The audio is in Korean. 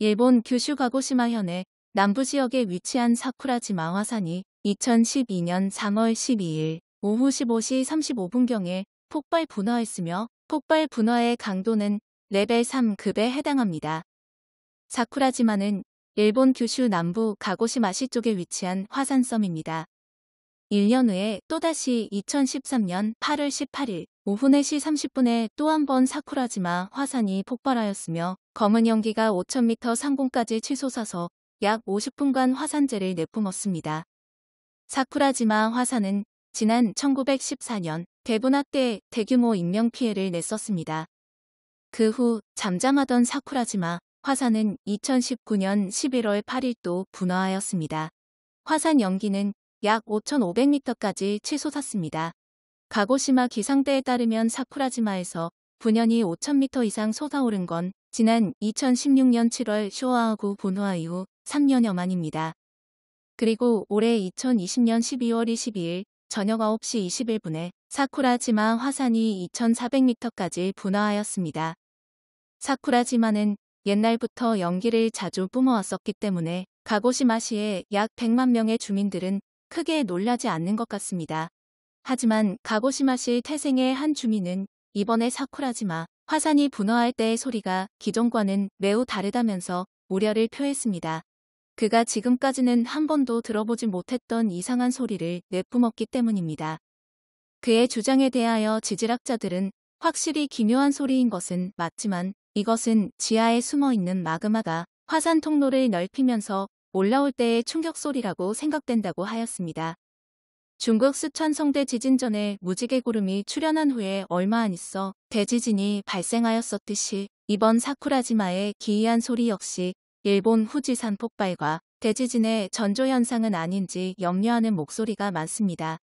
일본 규슈 가고시마현의 남부지역에 위치한 사쿠라지마 화산이 2012년 3월 12일 오후 15시 35분경에 폭발 분화했으며 폭발 분화의 강도는 레벨 3급에 해당합니다. 사쿠라지마는 일본 규슈 남부 가고시마시 쪽에 위치한 화산섬입니다. 1년 후에 또다시 2013년 8월 18일 오후 4시 30분에 또 한 번 사쿠라지마 화산이 폭발하였으며 검은 연기가 5,000m 상공까지 치솟아서 약 50분간 화산재를 내뿜었습니다. 사쿠라지마 화산은 지난 1914년 대분화 때 대규모 인명피해를 냈었습니다. 그 후 잠잠하던 사쿠라지마 화산은 2019년 11월 8일 또 분화하였습니다. 화산 연기는 약 5,500m까지 치솟았습니다. 가고시마 기상대에 따르면 사쿠라지마에서 분연이 5,000m 이상 솟아오른 건 지난 2016년 7월 쇼아하구 분화 이후 3년여 만입니다. 그리고 올해 2020년 12월 22일 저녁 9시 21분에 사쿠라지마 화산이 2,400m까지 분화하였습니다. 사쿠라지마는 옛날부터 연기를 자주 뿜어왔었기 때문에 가고시마시의 약 100만 명의 주민들은 크게 놀라지 않는 것 같습니다. 하지만 가고시마시 태생의 한 주민은 이번에 사쿠라지마 화산이 분화할 때의 소리가 기존과는 매우 다르다면서 우려를 표했습니다. 그가 지금까지는 한 번도 들어보지 못했던 이상한 소리를 내뿜었기 때문입니다. 그의 주장에 대하여 지질학자들은 확실히 기묘한 소리인 것은 맞지만 이것은 지하에 숨어있는 마그마가 화산 통로를 넓히면서 올라올 때의 충격 소리라고 생각된다고 하였습니다. 중국 쓰촨성대 지진 전에 무지개구름이 출현한 후에 얼마 안 있어 대지진이 발생하였었듯이 이번 사쿠라지마의 기이한 소리 역시 일본 후지산 폭발과 대지진의 전조현상은 아닌지 염려하는 목소리가 많습니다.